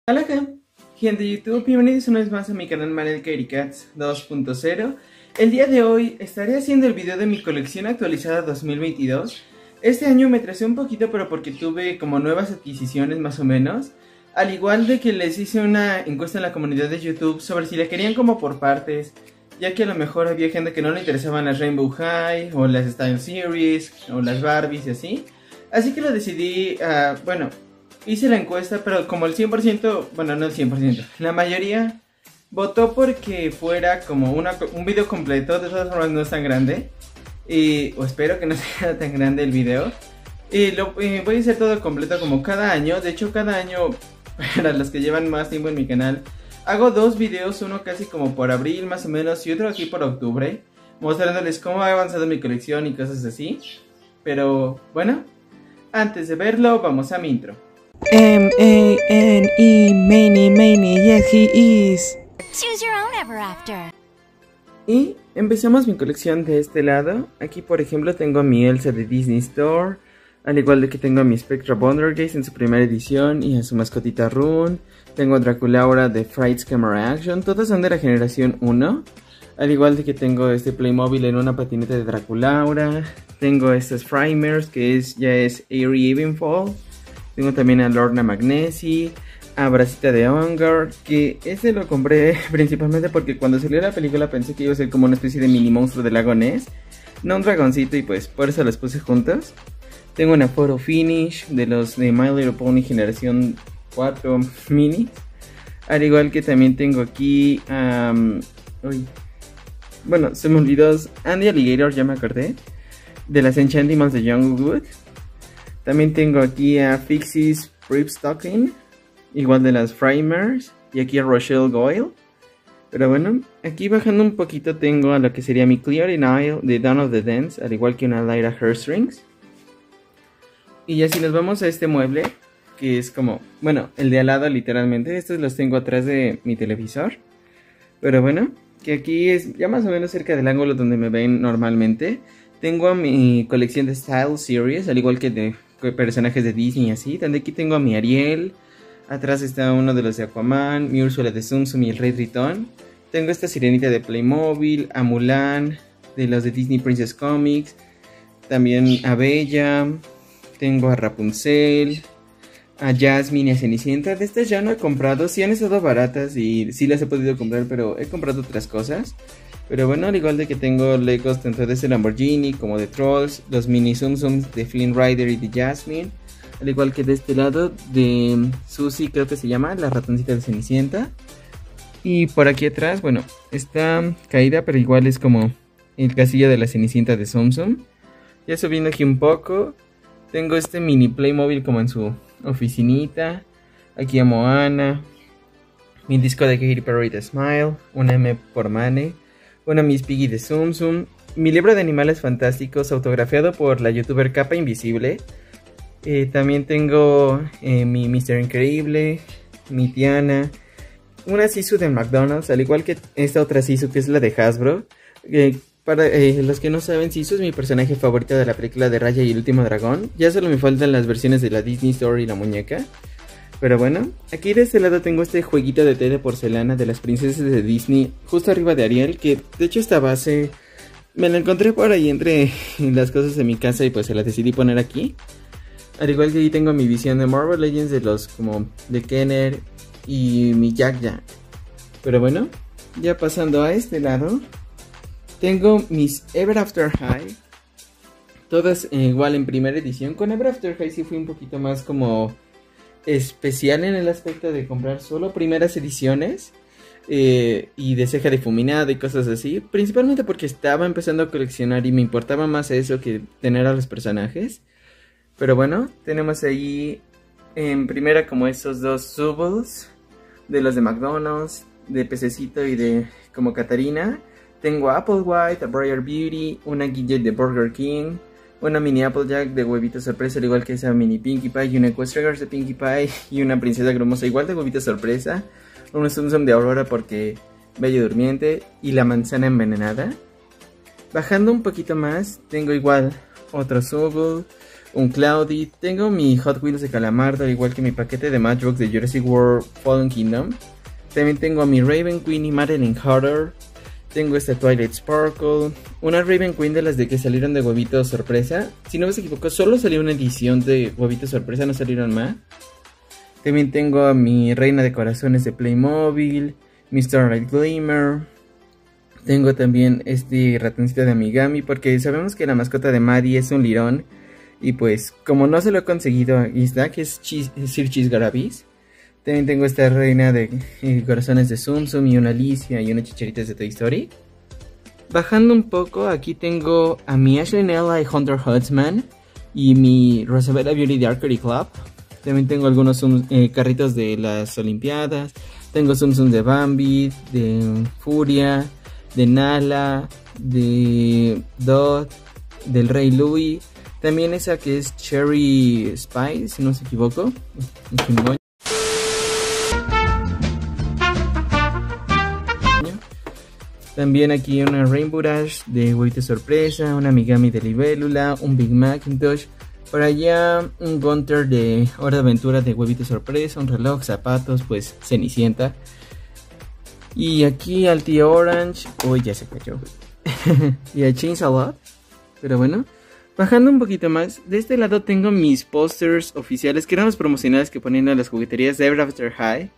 Hola gente de YouTube, bienvenidos una vez más a mi canal Manel Katy Cats 2.0. El día de hoy estaré haciendo el video de mi colección actualizada 2022. Este año me atrasé un poquito, pero porque tuve como nuevas adquisiciones más o menos. Al igual de que les hice una encuesta en la comunidad de YouTube sobre si la querían como por partes, ya que a lo mejor había gente que no le interesaban las Rainbow High o las Style Series o las Barbies y así. Así que lo decidí, hice la encuesta, pero como el 100%, bueno, no el 100%, la mayoría votó porque fuera como un video completo. De todas formas no es tan grande, o espero que no sea tan grande el video. Voy a hacer todo completo como cada año. De hecho, cada año, para los que llevan más tiempo en mi canal, hago dos videos, uno casi como por abril más o menos y otro aquí por octubre, mostrándoles cómo ha avanzado mi colección y cosas así. Pero bueno, antes de verlo, vamos a mi intro. M-A-N-E, Maney, yes he is. Choose your own ever after. Y empezamos mi colección de este lado. Aquí por ejemplo tengo a mi Elsa de Disney Store, al igual de que tengo a mi Spectra Bondergeist en su primera edición y a su mascotita Rune. Tengo a Draculaura de Frights Camera Action, todas son de la generación 1. Al igual de que tengo este Playmobil en una patineta de Draculaura. Tengo estas Frymers que ya es Airy Evenfall. Tengo también a Lorna Magnesi, a Bracita de Ongar, que ese lo compré principalmente porque cuando salió la película pensé que iba a ser como una especie de mini monstruo del lago Ness, no un dragoncito, y pues por eso los puse juntos. Tengo una Photo Finish de los de My Little Pony generación 4 mini, al igual que también tengo aquí bueno, se me olvidó, Andy Alligator, ya me acordé, de las Enchantimals de Youngwood. También tengo aquí a Fixie's Ripstocking, igual de las Frymers, y aquí a Rochelle Goyle. Pero bueno, aquí bajando un poquito tengo a lo que sería mi Clear Nile de Dawn of the Dance, al igual que una Lyra Hairstrings. Y ya si nos vamos a este mueble, que es como, bueno, el de al lado literalmente, estos los tengo atrás de mi televisor. Pero bueno, que aquí es ya más o menos cerca del ángulo donde me ven normalmente. Tengo a mi colección de Style Series, al igual que de personajes de Disney y así. Donde aquí tengo a mi Ariel. Atrás está uno de los de Aquaman, mi Úrsula de Tsum Tsum y el Rey Tritón. Tengo esta sirenita de Playmobil, a Mulan, de los de Disney Princess Comics. También a Bella. Tengo a Rapunzel, a Jasmine y a Cenicienta. De estas ya no he comprado, sí han estado baratas y sí las he podido comprar, pero he comprado otras cosas. Pero bueno, al igual de que tengo Legos tanto de este Lamborghini como de Trolls, los mini Tsum Tsums de Flynn Rider y de Jasmine, al igual que de este lado de Susie, creo que se llama, la ratoncita de Cenicienta. Y por aquí atrás, bueno, está caída, pero igual es como el castillo de la Cenicienta de Tsum Tsum. Ya subiendo aquí un poco, tengo este mini Playmobil como en su oficinita. Aquí a Moana, mi disco de Katy Perry de Smile, una M por Mane, una Miss Piggy de Tsum Tsum, mi libro de animales fantásticos autografiado por la youtuber Capa Invisible. También tengo mi Mr. Increíble, mi Tiana, una Sisu de McDonald's, al igual que esta otra Sisu que es la de Hasbro. Para los que no saben, Sisu es mi personaje favorito de la película de Raya y el último dragón. Ya solo me faltan las versiones de la Disney Store y la muñeca. Pero bueno, aquí de este lado tengo este jueguito de té de porcelana de las princesas de Disney, justo arriba de Ariel, que de hecho esta base me la encontré por ahí entre las cosas de mi casa y pues se la decidí poner aquí. Al igual que aquí tengo mi visión de Marvel Legends de los como de Kenner y mi Jack Jack. Pero bueno, ya pasando a este lado, tengo mis Ever After High, todas igual en primera edición. Con Ever After High sí fui un poquito más como especial en el aspecto de comprar solo primeras ediciones y de ceja difuminada y cosas así, principalmente porque estaba empezando a coleccionar y me importaba más eso que tener a los personajes. Pero bueno, tenemos ahí en primera como estos dos Zubbles de los de McDonald's, de Pececito y de como Catarina. Tengo a Applewhite, a Briar Beauty, una Gidget de Burger King, una mini Applejack de huevito sorpresa, al igual que esa mini Pinkie Pie, y una Equestrian de Pinkie Pie, y una princesa grumosa igual de huevito sorpresa, un Tsum Tsum de Aurora porque Bella Durmiente, y la manzana envenenada. Bajando un poquito más, tengo igual otro Zubble, un Cloudy. Tengo mi Hot Wheels de Calamardo, al igual que mi paquete de Matchbox de Jurassic World Fallen Kingdom. También tengo a mi Raven Queen y Madeline Horror. Tengo esta Twilight Sparkle. Una Raven Queen de las de que salieron de huevitos sorpresa. Si no me equivoco, solo salió una edición de huevitos sorpresa, no salieron más. También tengo a mi Reina de Corazones de Playmobil, mi Starlight Glimmer. Tengo también este ratoncito de Amigami, porque sabemos que la mascota de Maddie es un lirón. Y pues, como no se lo he conseguido, aquí está, que es Sir Cheese Garabis. También tengo esta Reina de Corazones de Tsum Tsum y una Alicia y unas chicharitas de Toy Story. Bajando un poco, aquí tengo a mi Ashley Nella y Hunter Huntsman y mi Rosabella Beauty de Archery Club. También tengo algunos carritos de las Olimpiadas. Tengo Tsum Tsum de Bambi, de Furia, de Nala, de Dot, del Rey Louis. También esa que es Cherry Spice, si no se equivoco. También aquí una Rainbow Dash de huevito sorpresa, una Amigami de libélula, un Big Macintosh. Por allá un Gunter de Hora de Aventura de huevito sorpresa, un reloj, zapatos, pues Cenicienta. Y aquí al tío Orange, uy ya se cayó. Y a Chainsaw Lot, pero bueno. Bajando un poquito más, de este lado tengo mis posters oficiales, que eran los promocionales que ponían en las jugueterías de Ever After High.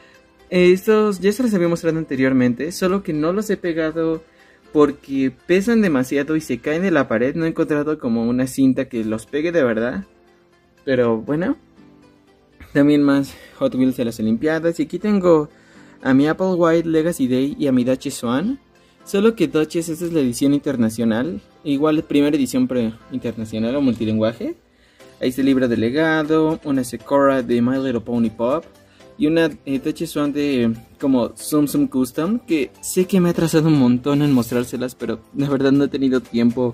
Estos ya se los había mostrado anteriormente, solo que no los he pegado porque pesan demasiado y se caen de la pared. No he encontrado como una cinta que los pegue de verdad. Pero bueno, también más Hot Wheels de las Olimpiadas. Y aquí tengo a mi Applewhite Legacy Day y a mi Duchess Swan. Solo que Duchess, esta es la edición internacional. Igual primera edición internacional o multilingüaje. Ahí está el libro de legado, una Sakura de My Little Pony Pop. Y una Duchess Swan de como Tsum Tsum Custom, que sé que me ha atrasado un montón en mostrárselas, pero la verdad no he tenido tiempo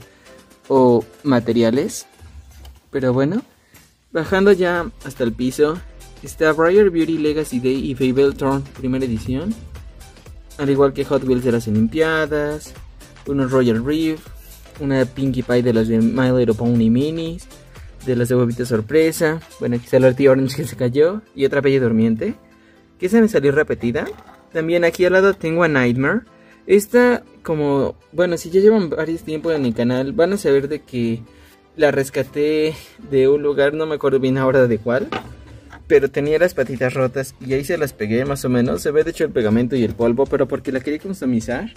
o materiales. Pero bueno, bajando ya hasta el piso, está Briar Beauty Legacy Day y Fable Thorn primera edición. Al igual que Hot Wheels de las Olimpiadas, unos Royal Reef, una Pinkie Pie de las de My Little Pony Minis, de las de huevito sorpresa. Bueno, aquí está el tío Orange que se cayó y otra Bella Durmiente, que esa me salió repetida. También aquí al lado tengo a Nightmare. Esta como, bueno, si ya llevan varios tiempos en mi canal, van a saber de que la rescaté de un lugar, no me acuerdo bien ahora de cuál, pero tenía las patitas rotas y ahí se las pegué más o menos. Se ve de hecho el pegamento y el polvo, pero porque la quería customizar.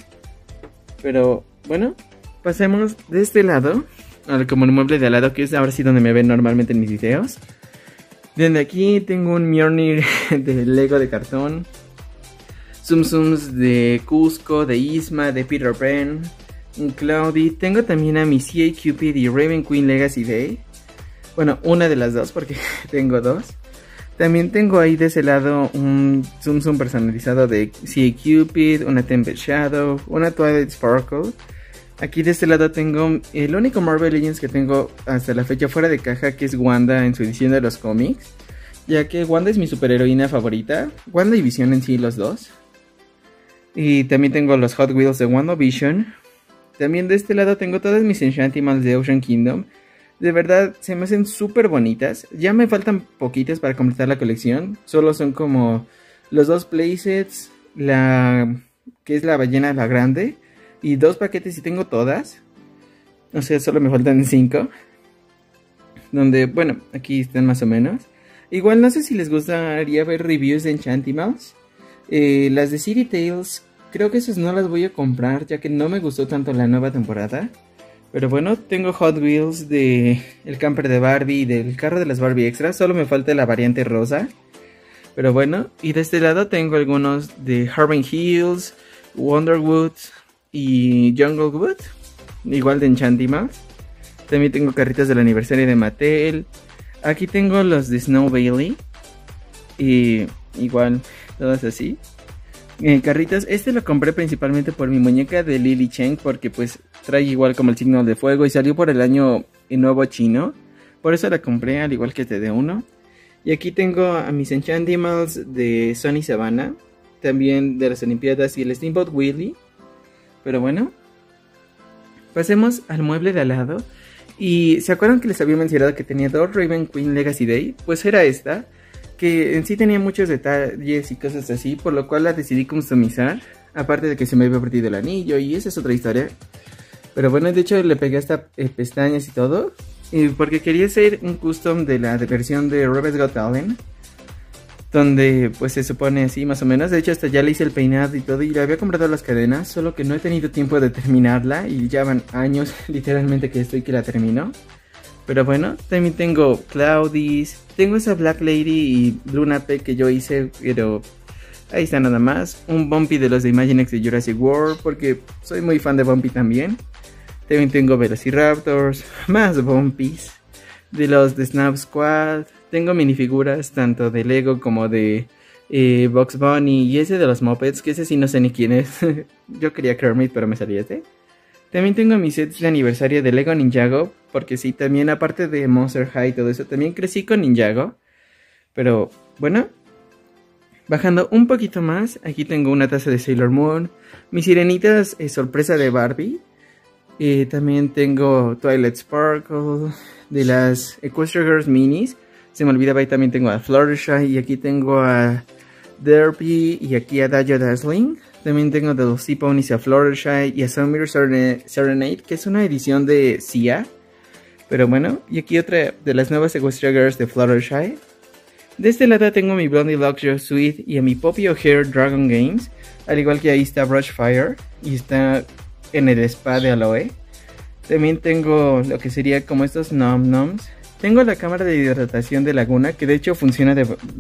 Pero bueno, pasemos de este lado, como el mueble de al lado, que es ahora sí donde me ven normalmente en mis videos. Desde aquí tengo un Mjolnir de Lego de cartón, Tsum Tsums de Cusco, de Isma, de Peter Pan, un Cloudy. Tengo también a mi CA Cupid y Raven Queen Legacy Day. Bueno, una de las dos porque tengo dos. También tengo ahí de ese lado un Tsum Tsum personalizado de CA Cupid, una Tempest Shadow, una Twilight Sparkle. Aquí de este lado tengo el único Marvel Legends que tengo hasta la fecha fuera de caja, que es Wanda en su edición de los cómics. Ya que Wanda es mi superheroína favorita. Wanda y Vision en sí, los dos. Y también tengo los Hot Wheels de WandaVision. También de este lado tengo todas mis Enchantimals de Ocean Kingdom. De verdad se me hacen súper bonitas. Ya me faltan poquitas para completar la colección. Solo son como los dos playsets, que es la ballena la grande, y dos paquetes y tengo todas. O sea, solo me faltan 5. Donde, bueno, aquí están más o menos. Igual no sé si les gustaría ver reviews de Enchantimals. Las de City Tales, creo que esas no las voy a comprar, ya que no me gustó tanto la nueva temporada. Pero bueno, tengo Hot Wheels de el camper de Barbie y del carro de las Barbie Extras. Solo me falta la variante rosa. Pero bueno, y de este lado tengo algunos de Harvey Hills, Wonderwood y Junglewood. Igual de Enchantimals. También tengo carritas del aniversario de Mattel. Aquí tengo los de Snow Bailey. Y igual, todas así. Carritas, este lo compré principalmente por mi muñeca de Lily Cheng, porque pues trae igual como el signo de fuego y salió por el año nuevo chino. Por eso la compré, al igual que este de uno. Y aquí tengo a mis Enchantimals de Sony Savannah, también de las Olimpiadas, y el Steamboat Willie. Pero bueno, pasemos al mueble de al lado. Y ¿se acuerdan que les había mencionado que tenía dos Raven Queen Legacy Day? Pues era esta, que en sí tenía muchos detalles y cosas así, por lo cual la decidí customizar. Aparte de que se me había perdido el anillo y esa es otra historia. Pero bueno, de hecho le pegué hasta pestañas y todo. Porque quería hacer un custom de la versión de Rebels Got Talent, donde pues se supone así más o menos. De hecho hasta ya le hice el peinado y todo y le había comprado las cadenas, solo que no he tenido tiempo de terminarla y ya van años literalmente que estoy que la termino. Pero bueno, también tengo Cloudys, tengo esa Black Lady y Luna P que yo hice, pero ahí está nada más. Un Bumpy de los de Imaginext de Jurassic World, porque soy muy fan de Bumpy también. También tengo Velociraptors, más Bumpies de los de Snap Squad. Tengo minifiguras tanto de Lego como de Bugs Bunny y ese de los Muppets, que ese sí no sé ni quién es. Yo quería Kermit, pero me salió este. También tengo mis sets de aniversario de Lego Ninjago, porque sí, también aparte de Monster High y todo eso, también crecí con Ninjago. Pero bueno, bajando un poquito más, aquí tengo una taza de Sailor Moon, mis sirenitas sorpresa de Barbie. También tengo Twilight Sparkle de las Equestria Girls Minis. Se me olvidaba, ahí también tengo a Fluttershy y aquí tengo a Derpy y aquí a Dayo Dazzling. También tengo de los Sea Ponies a Fluttershy y a Summer Serenade, que es una edición de Sia. Pero bueno, y aquí otra de las nuevas Equestria Girls de Fluttershy. De este lado tengo mi Blondie Luxury Suite y a mi Poppy O'Hare Dragon Games. Al igual que ahí está Brushfire y está en el spa de Aloe. También tengo lo que sería como estos Nom Noms. Tengo la cámara de hidratación de Laguna, que de hecho funciona.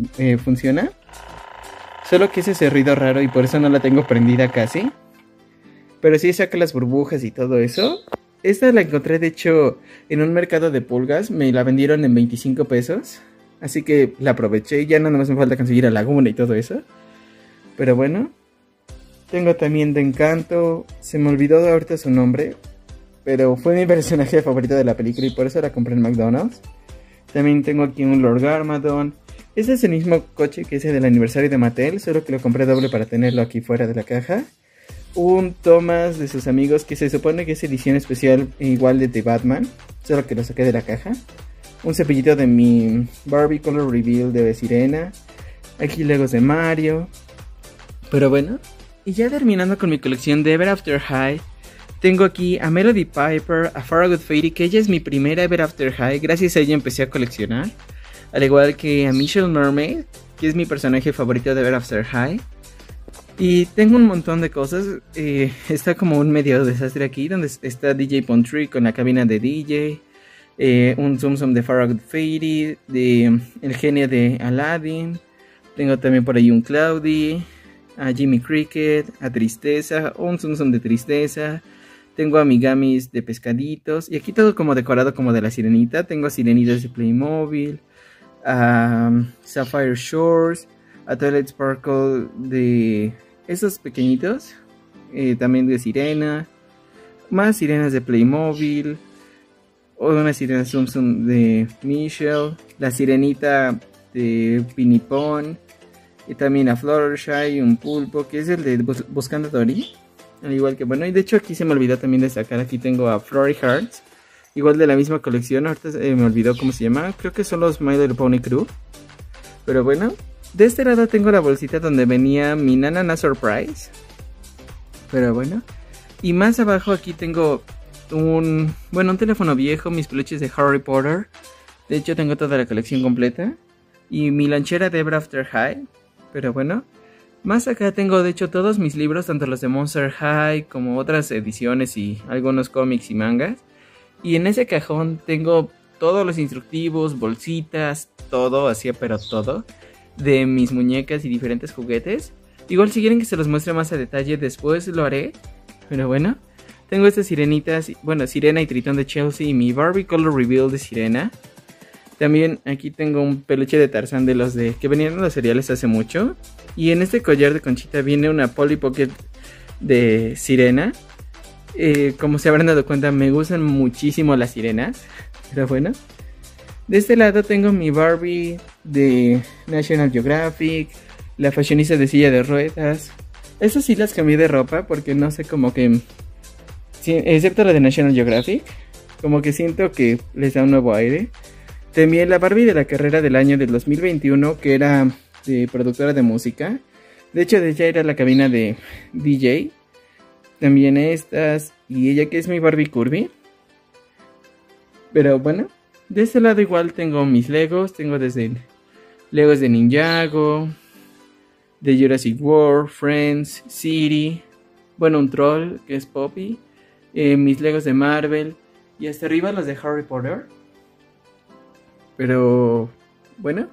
Solo que es ese ruido raro y por eso no la tengo prendida casi. Pero sí saca las burbujas y todo eso. Esta la encontré de hecho en un mercado de pulgas. Me la vendieron en 25 pesos. Así que la aproveché. Ya nada más me falta conseguir a Laguna y todo eso. Pero bueno. Tengo también de Encanto. Se me olvidó ahorita su nombre. Pero fue mi personaje favorito de la película y por eso la compré en McDonald's. También tengo aquí un Lord Garmadon. Este es el mismo coche que ese del aniversario de Mattel, solo que lo compré doble para tenerlo aquí fuera de la caja. Un Thomas de sus amigos que se supone que es edición especial igual de The Batman, solo que lo saqué de la caja. Un cepillito de mi Barbie Color Reveal de Sirena. Aquí Legos de Mario. Pero bueno, y ya terminando con mi colección de Ever After High. Tengo aquí a Melody Piper, a Farragut Fairy, que ella es mi primera Ever After High. Gracias a ella empecé a coleccionar. Al igual que a Michelle Mermaid, que es mi personaje favorito de Ever After High. Y tengo un montón de cosas. Está como un medio desastre aquí, donde está DJ Pontry con la cabina de DJ. Un Zoom Zoom de Farragut Fairy, de el genio de Aladdin. Tengo también por ahí un Cloudy, a Jimmy Cricket, a Tristeza, un Zoom Zoom de Tristeza. Tengo amigamis de pescaditos. Y aquí todo como decorado como de la sirenita. Tengo sirenitas de Playmobil. A Sapphire Shores. A Twilight Sparkle de esos pequeñitos. También de sirena. Más sirenas de Playmobil. Una sirena Zoom Zoom de Michelle. La sirenita de Pinipon. Y también a Fluttershy. Un pulpo que es el de Buscando a Dory. Al igual que, bueno, y de hecho aquí se me olvidó también de sacar, aquí tengo a Flory Hearts, igual de la misma colección, ahorita me olvidó cómo se llama, creo que son los My Little Pony Crew. Pero bueno, de este lado tengo la bolsita donde venía mi Nana Surprise. Pero bueno, y más abajo aquí tengo un teléfono viejo, mis peluches de Harry Potter. De hecho tengo toda la colección completa. Y mi lanchera de Ever After High. Pero bueno, más acá tengo de hecho todos mis libros, tanto los de Monster High como otras ediciones y algunos cómics y mangas. Y en ese cajón tengo todos los instructivos, bolsitas, todo, así pero todo, de mis muñecas y diferentes juguetes. Igual si quieren que se los muestre más a detalle después lo haré. Pero bueno, tengo estas sirenitas, bueno, Sirena y Tritón de Chelsea y mi Barbie Color Reveal de Sirena. También aquí tengo un peluche de Tarzán de los de que venían en los cereales hace mucho. Y en este collar de conchita viene una Polly Pocket de Sirena. Como se habrán dado cuenta, me gustan muchísimo las sirenas. Pero bueno. De este lado tengo mi Barbie de National Geographic. La fashionista de silla de ruedas. Esas sí las cambié de ropa porque no sé, como que... Sí, excepto la de National Geographic. Como que siento que les da un nuevo aire. También la Barbie de la carrera del año del 2021, que era productora de música. De hecho, de ella era la cabina de DJ. También estas. Y ella que es mi Barbie Curvy. Pero bueno, de este lado igual tengo mis Legos. Tengo desde Legos de Ninjago, de Jurassic World, Friends, City. Bueno, un troll que es Poppy. Mis Legos de Marvel. Y hasta arriba los de Harry Potter. Pero bueno.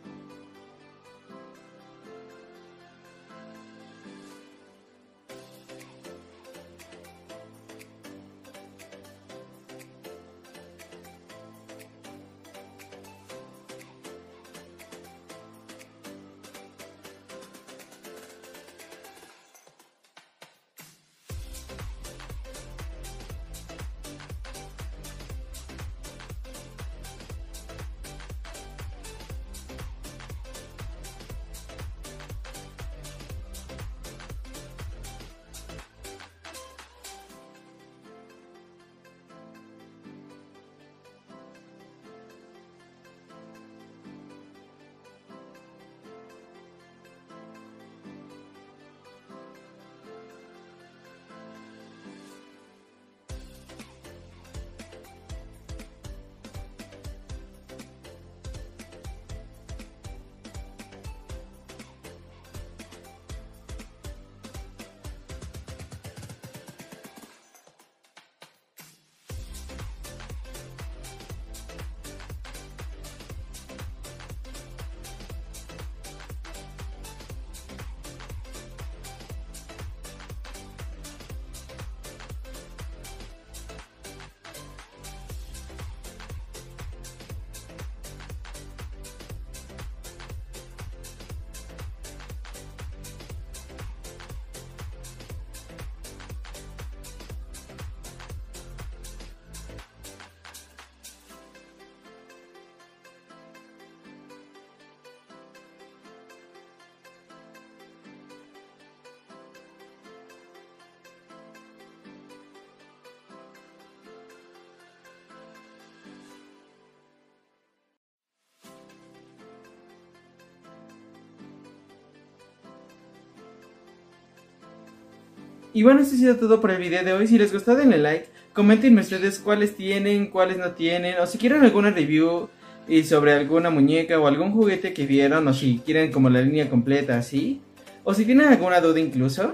Y bueno, esto ha sido todo por el video de hoy. Si les gustó denle like, coméntenme ustedes cuáles tienen, cuáles no tienen, o si quieren alguna review sobre alguna muñeca o algún juguete que vieron, o si quieren como la línea completa así, o si tienen alguna duda incluso,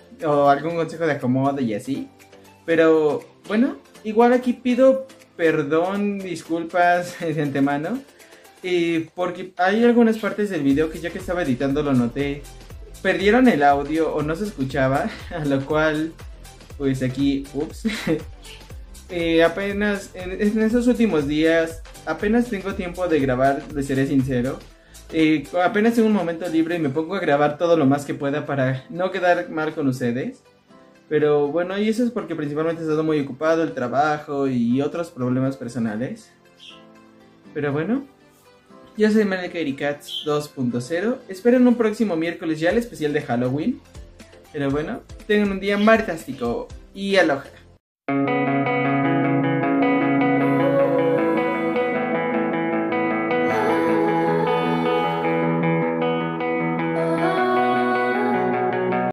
o algún consejo de acomodo y así. Pero bueno, igual aquí pido perdón, disculpas de antemano, porque hay algunas partes del video que ya que estaba editando lo noté, perdieron el audio o no se escuchaba, a lo cual pues aquí, ups, apenas en esos últimos días apenas tengo tiempo de grabar, les seré sincero. Apenas tengo un momento libre y me pongo a grabar todo lo más que pueda para no quedar mal con ustedes. Pero bueno, y eso es porque principalmente he estado muy ocupado, el trabajo y otros problemas personales. Pero bueno, yo soy ManekairyCats 2.0. Esperen un próximo miércoles ya el especial de Halloween. Pero bueno, tengan un día fantástico y aloha.